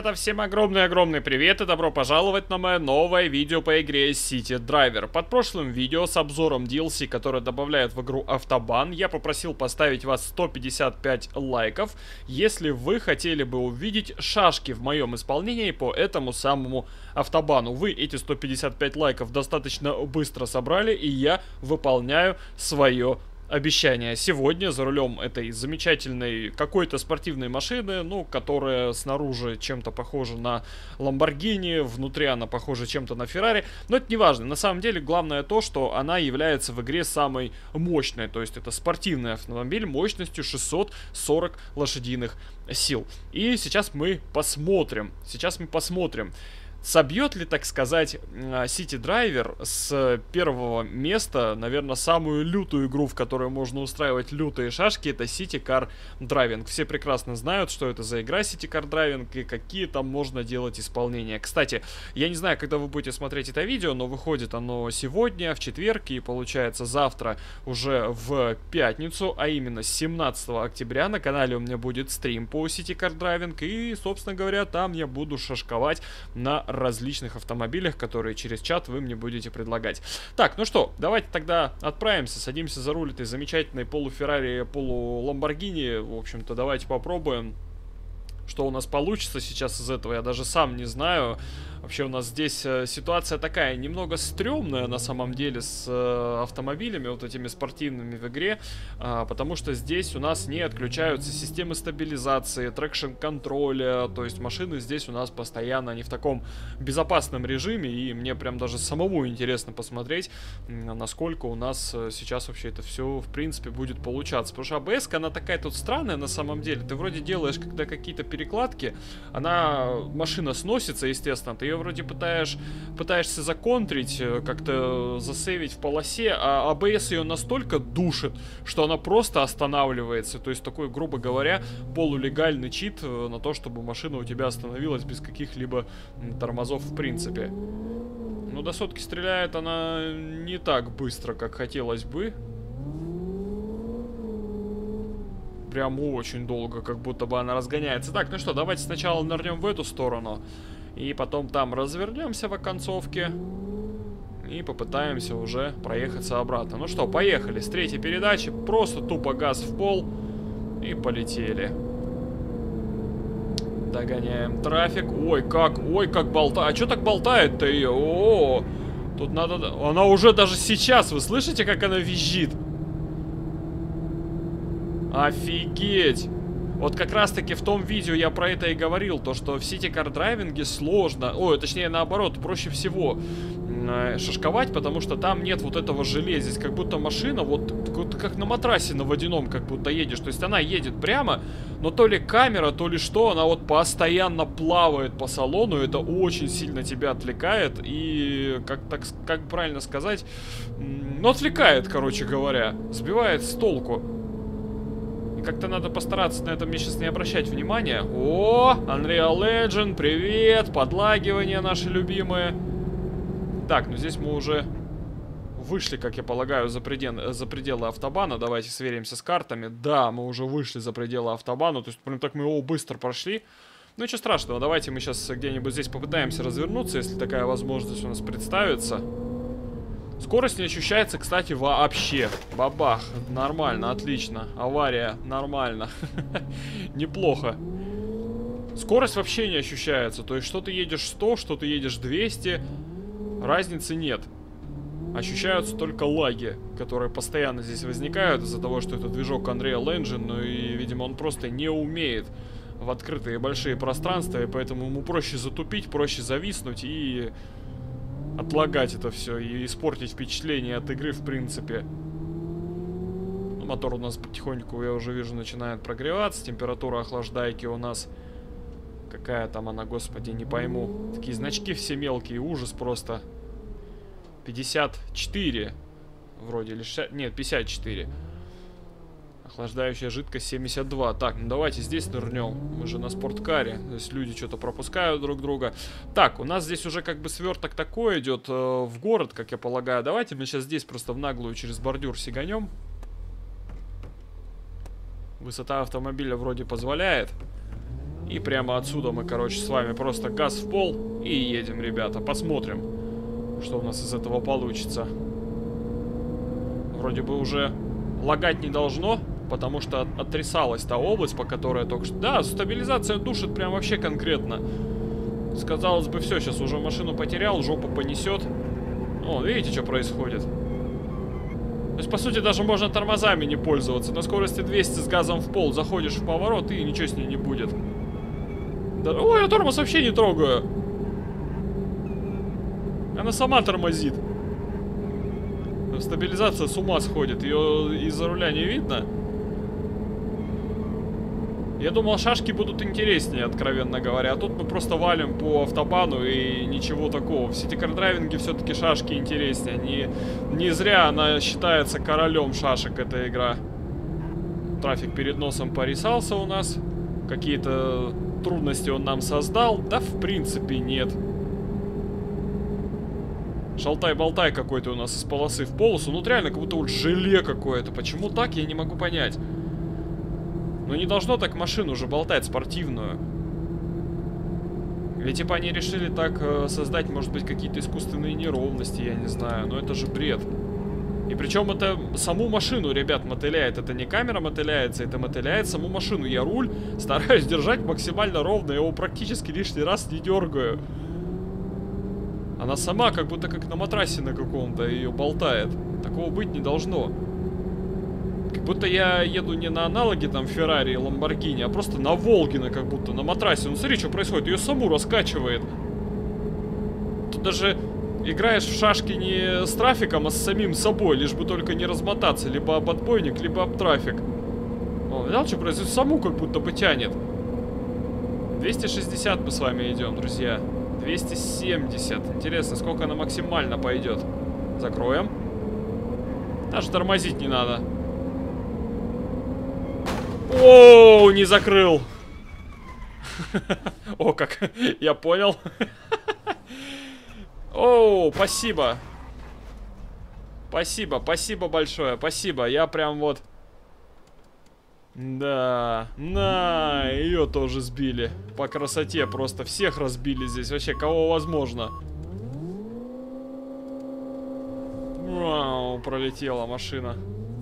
Ребята, всем огромный привет и добро пожаловать на мое новое видео по игре City Driver. Под прошлым видео с обзором DLC, который добавляет в игру автобан, я попросил поставить вас 155 лайков, если вы хотели бы увидеть шашки в моем исполнении по этому самому автобану. Вы эти 155 лайков достаточно быстро собрали, и я выполняю свое обещание. Сегодня за рулем этой замечательной какой-то спортивной машины, ну, которая снаружи чем-то похожа на Lamborghini, внутри она похожа чем-то на Ferrari, но это не важно. На самом деле главное то, что она является в игре самой мощной, то есть это спортивный автомобиль мощностью 640 лошадиных сил. И сейчас мы посмотрим, собьет ли, так сказать, City Driver с первого места, наверное, самую лютую игру, в которой можно устраивать лютые шашки, это City Car Driving. Все прекрасно знают, что это за игра City Car Driving и какие там можно делать исполнения. Кстати, я не знаю, когда вы будете смотреть это видео, но выходит оно сегодня, в четверг, и получается завтра уже в пятницу, а именно 17 октября на канале у меня будет стрим по City Car Driving, и, собственно говоря, там я буду шашковать на различных автомобилях, которые через чат вы мне будете предлагать. Так, ну что, давайте тогда отправимся, садимся за руль этой замечательной полу-Феррари, полу-Ламборгини. В общем-то, давайте попробуем, что у нас получится сейчас из этого. Я даже сам не знаю. Вообще у нас здесь ситуация такая немного стрёмная на самом деле с автомобилями, вот этими спортивными в игре, потому что здесь у нас не отключаются системы стабилизации, трекшн-контроля, то есть машины здесь у нас постоянно не в таком безопасном режиме, и мне прям даже самому интересно посмотреть, насколько у нас сейчас вообще это все в принципе будет получаться, потому что АБС-ка она такая тут странная на самом деле, ты вроде делаешь когда какие-то перекладки, машина сносится, естественно, ты ее вроде пытаешься законтрить, как-то засейвить в полосе, а ABS ее настолько душит, что она просто останавливается. То есть такой, грубо говоря, полулегальный чит на то, чтобы машина у тебя остановилась без каких-либо тормозов в принципе. Ну, до сотки стреляет она не так быстро, как хотелось бы. Прям очень долго, как будто бы она разгоняется. Так, ну что, давайте сначала нырнем в эту сторону. И потом там развернемся в оконцовке. И попытаемся уже проехаться обратно. Ну что, поехали. С третьей передачи. Просто тупо газ в пол. И полетели. Догоняем трафик. Ой, как болтает. А что так болтает-то ее? О, тут надо... Она уже даже сейчас, вы слышите, как она визжит? Офигеть! Вот как раз таки в том видео я про это и говорил, то что в City Car Driving сложно, точнее наоборот, проще всего шашковать, потому что там нет вот этого железа. Здесь как будто машина, вот как на матрасе на водяном как будто едешь. То есть она едет прямо, но то ли камера, то ли что, она вот постоянно плавает по салону. Это очень сильно тебя отвлекает и, как правильно сказать, ну отвлекает, короче говоря, сбивает с толку. Как-то надо постараться на это мне сейчас не обращать внимания. О, Unreal Engine, привет, подлагивания наши любимые. Так, ну здесь мы уже вышли, как я полагаю, за пределы автобана. Давайте сверимся с картами. Да, мы уже вышли за пределы автобана. То есть, прям так мы его быстро прошли. Ну ничего страшного, давайте мы сейчас где-нибудь здесь попытаемся развернуться, если такая возможность у нас представится. Скорость не ощущается, кстати, вообще. Бабах. Нормально, отлично. Авария. Нормально. Неплохо. Скорость вообще не ощущается. То есть, что ты едешь 100, что ты едешь 200. Разницы нет. Ощущаются только лаги, которые постоянно здесь возникают из-за того, что это движок Unreal Engine. Ну и, видимо, он просто не умеет в открытые большие пространства. И поэтому ему проще затупить, проще зависнуть и... отлагать это все и испортить впечатление от игры, в принципе. Ну, мотор у нас потихоньку, я уже вижу, начинает прогреваться. Температура охлаждайки у нас... Какая там она, господи, не пойму. Такие значки все мелкие, ужас просто. 54. Вроде, или 60... Нет, 54. Охлаждающая жидкость 72. Так, ну давайте здесь нырнем. Мы же на спорткаре. То есть люди что-то пропускают друг друга. Так, у нас здесь уже как бы сверток такой идет в город, как я полагаю. Давайте мы сейчас здесь просто в наглую через бордюр сиганем. Высота автомобиля вроде позволяет. И прямо отсюда мы, короче, с вами просто газ в пол и едем, ребята. Посмотрим, что у нас из этого получится. Вроде бы уже лагать не должно, потому что оттрясалась та область, по которой я только что... Да, стабилизация душит прям вообще конкретно. Казалось бы, все, сейчас уже машину потерял, жопу понесет. О, видите, что происходит? То есть, по сути, даже можно тормозами не пользоваться. На скорости 200 с газом в пол заходишь в поворот, и ничего с ней не будет. Да... Ой, я тормоз вообще не трогаю. Она сама тормозит. Стабилизация с ума сходит. Ее из-за руля не видно. Я думал, шашки будут интереснее, откровенно говоря. А тут мы просто валим по автобану и ничего такого. В City Car Driving все-таки шашки интереснее. Не зря она считается королем шашек, эта игра. Трафик перед носом порисался у нас. Какие-то трудности он нам создал. Да, в принципе, нет. Шалтай-болтай какой-то у нас из полосы в полосу. Ну, вот реально, как будто вот желе какое-то. Почему так, я не могу понять. Но не должно так машину уже болтать, спортивную. Ведь типа они решили так создать, может быть, какие-то искусственные неровности, я не знаю. Но это же бред. И причем это саму машину, ребят, мотыляет. Это не камера мотыляется, это мотыляет саму машину. Я руль стараюсь держать максимально ровно, я его практически лишний раз не дергаю. Она сама как будто как на матрасе на каком-то ее болтает. Такого быть не должно. Как будто я еду не на аналоге там Феррари и Ламборгини, а просто на Волгина как будто, на матрасе. Ну смотри, что происходит, ее саму раскачивает. Тут даже играешь в шашки не с трафиком, а с самим собой, лишь бы только не размотаться, либо об отбойник, либо об трафик. О, видал, что происходит? Саму как будто бы тянет. 260 мы с вами идем, друзья. 270. Интересно, сколько она максимально пойдет. Закроем. Даже тормозить не надо. Оу, не закрыл. О, как. Я понял. Оу, спасибо. Спасибо, спасибо большое. Спасибо. Я прям вот... Да, на, ее тоже сбили. По красоте просто всех разбили здесь. Вообще, кого возможно. Вау, пролетела машина.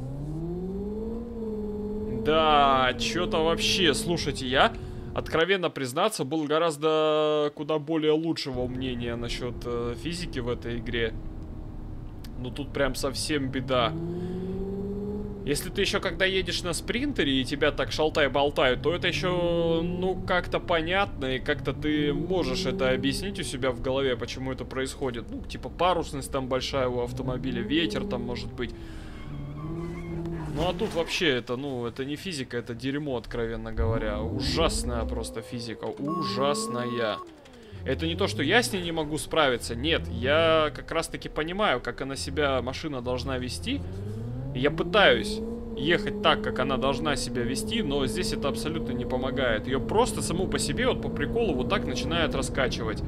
Да, что-то вообще. Слушайте, я, откровенно признаться, был гораздо куда более лучшего мнения насчет физики в этой игре. Ну тут прям совсем беда. Если ты еще когда едешь на спринтере и тебя так шалтай-болтают, то это еще, ну, как-то понятно, и как-то ты можешь это объяснить у себя в голове, почему это происходит. Ну, типа парусность там большая у автомобиля, ветер там может быть. Ну, а тут вообще это, ну, это не физика, это дерьмо, откровенно говоря. Ужасная просто физика, ужасная. Это не то, что я с ней не могу справиться, нет, я как раз-таки понимаю, как она себя, машина должна вести. Я пытаюсь ехать так, как она должна себя вести, но здесь это абсолютно не помогает. Ее просто саму по себе, вот по приколу, вот так начинает раскачивать.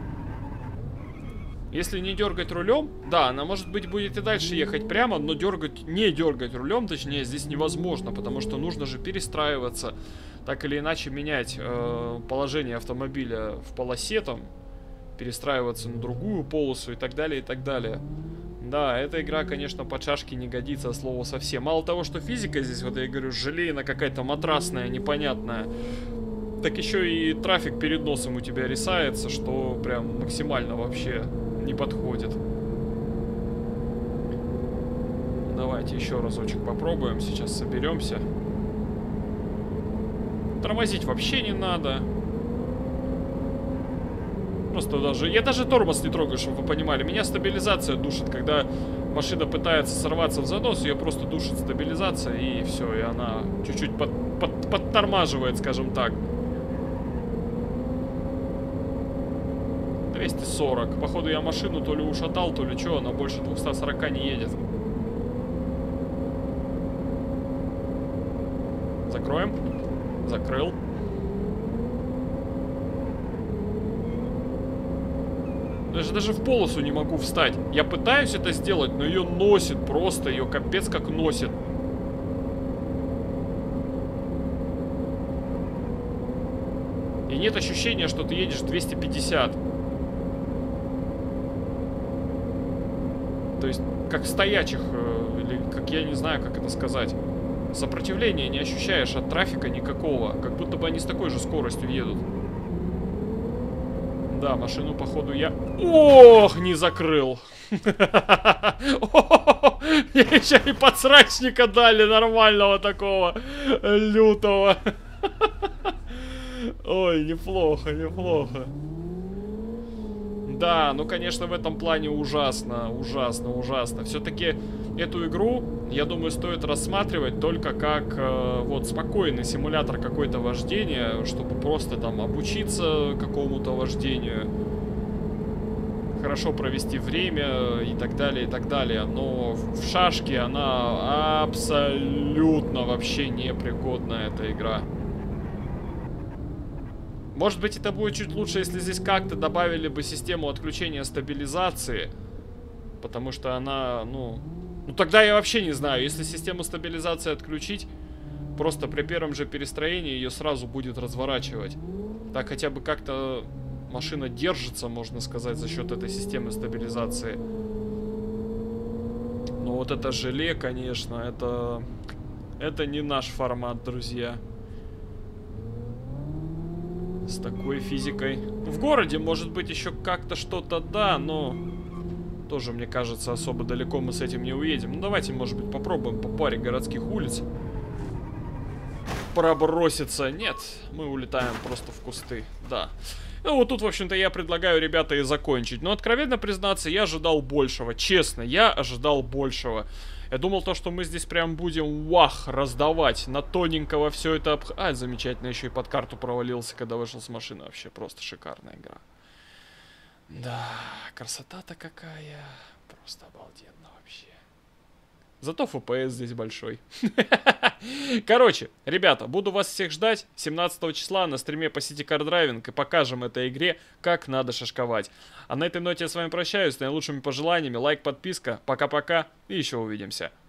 Если не дергать рулем, да, она, может быть, будет и дальше ехать прямо, но не дергать рулем, точнее, здесь невозможно, потому что нужно же перестраиваться, так или иначе менять положение автомобиля в полосе, там, перестраиваться на другую полосу и так далее, и так далее. Да, эта игра, конечно, под шашки не годится, от слова совсем. Мало того, что физика здесь, вот я говорю, желейная какая-то, матрасная, непонятная, так еще и трафик перед носом у тебя рисается, что прям максимально вообще не подходит. Давайте еще разочек попробуем, сейчас соберемся. Тормозить вообще не надо. Просто даже... Я даже тормоз не трогаю, чтобы вы понимали. Меня стабилизация душит. Когда машина пытается сорваться в занос, ее просто душит стабилизация, и все, и она чуть-чуть подтормаживает, скажем так. 240. Походу я машину то ли ушатал, то ли что, она больше 240 не едет. Закроем. Закрыл. Даже в полосу не могу встать. Я пытаюсь это сделать, но ее носит просто. Ее капец как носит. нет ощущения, что ты едешь 250. То есть, как стоячих, или как, я не знаю, как это сказать. Сопротивления не ощущаешь от трафика никакого. Как будто бы они с такой же скоростью едут. Да, машину, походу, я... Ох, не закрыл. Мне еще и подсрачника дали нормального такого, лютого. Ой, неплохо, неплохо. Да, ну, конечно, в этом плане ужасно, ужасно, ужасно. Все-таки эту игру, я думаю, стоит рассматривать только как вот спокойный симулятор какой-то вождения, чтобы просто там обучиться какому-то вождению, хорошо провести время и так далее, и так далее. Но в шашки она абсолютно вообще непригодна, эта игра. Может быть, это будет чуть лучше, если здесь как-то добавили бы систему отключения стабилизации. Потому что она, ну, тогда я вообще не знаю. Если систему стабилизации отключить, просто при первом же перестроении ее сразу будет разворачивать. Так хотя бы как-то машина держится, можно сказать, за счет этой системы стабилизации. Но вот это желе, конечно, это не наш формат, друзья. С такой физикой. В городе, может быть, еще как-то что-то, да, но тоже, мне кажется, особо далеко мы с этим не уедем. Ну, давайте, может быть, попробуем по паре городских улиц проброситься. Нет, мы улетаем просто в кусты, да. Ну, вот тут, в общем-то, я предлагаю, ребята, и закончить. Но, откровенно признаться, я ожидал большего. Честно, я ожидал большего. Я думал, то, что мы здесь прям будем, вах, раздавать на тоненького все это. А, замечательно, еще и под карту провалился, когда вышел с машины. Вообще просто шикарная игра. Да, красота-то какая. Просто обалденно вообще. Зато FPS здесь большой. Короче, ребята, буду вас всех ждать 17 числа на стриме по City Car Driving и покажем этой игре, как надо шашковать. А на этой ноте я с вами прощаюсь, с наилучшими пожеланиями. Лайк, подписка. Пока-пока и еще увидимся.